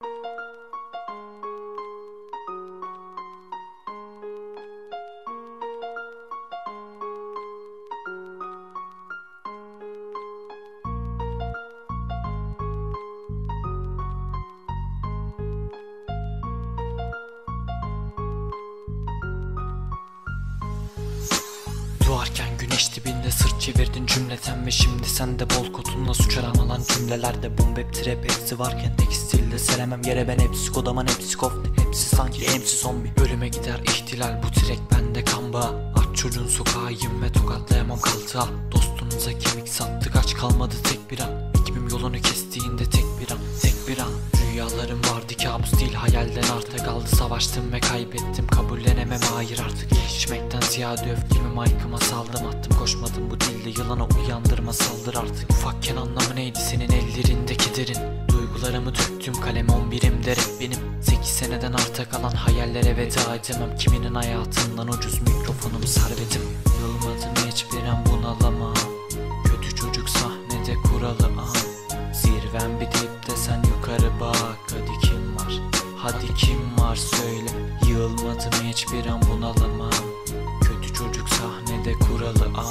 Doğarken güneş dibinde sırt çevirdin cümleten ve şimdi sen de bol kotunla suç aramalan cümlelerde boom bap trap hepsi varken tekstilde seremem yere ben hepsi kodaman hepsi kofte hepsi sanki hepsi zombi. Ölüme gider ihtilal bu trek bende kan bağı. Aç çocuğun sokağıyım ve tokatlayamam kaltığa. Dostunuza kemik sattık aç kalmadı tek bir an. Ekibim yolunu kestiğinde tek bir an. Rüyalarım vardı kabus değil hayalden arta kaldı. Savaştım ve kaybettim kabullenemem hayır artık. Geçmekten ziyade öfkemi mike'ıma saldım attım. Koşmadım bu dilde yılana uyandırma saldır artık. Ufakken anlamı neydi senin ellerindeki derin. Duygularımı döktüm kalem 11'imde rap benim. 8 seneden arta kalan hayallere veda edemem. Kiminin hayatından ucuz mikrofonumu servetim. Yılmadım hiçbir an bunalamam. Kötü çocuk sahnede kuralı an. Zirven bir dipte sen yukarı bak. Hadi kim var? Hadi kim var söyle. Yılmadım hiçbir an bunalamam. Kötü çocuk sahnede kuralı an.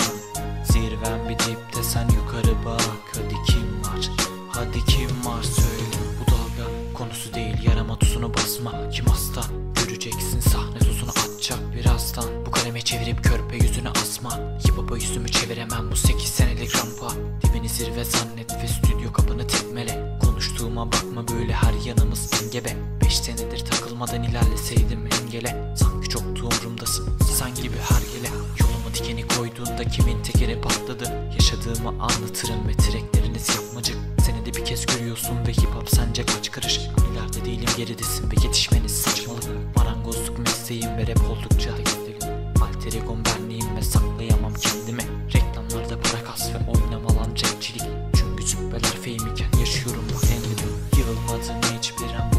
Zirven bir dipte sen yukarı bak. Hadi kim var? Hadi kim var söyle. Bu dalga konusu değil yarama tuzunu basma. Kim hasta göreceksin sahne tuzunu atacak birazdan. Bu kaleme çevirip körpe yüzünü asma. Hip-hop'a yüzümü çeviremem bu 8 senelik rampa. Dibini zirve zannet ve stüdyo kapını tekmele. Konuştuğuma bakma böyle her yanımız dengebe. 5 senedir takılmadan ilerleseydim engele. Sanki çok umurumdasın sen gibi her gele. Yoluma dikeni koyduğunda kimin tekeri patladı. Yaşadığımı anlatırım ve trekleriniz yapmacık. Senede bir kez görüyorsun ve hip hop sence kaç karış. İleride değilim geridesin ve yetişmeniz saçmalık. Marangozluk mesleğim ve rap oldukça alter egom benliğim ve saklayamam kendimi. Reklamlarda para kas ve oynamalan rapçilik. Çünkü züppeler fame iken yaşıyorum bak endimi. Yılmadım hiçbir an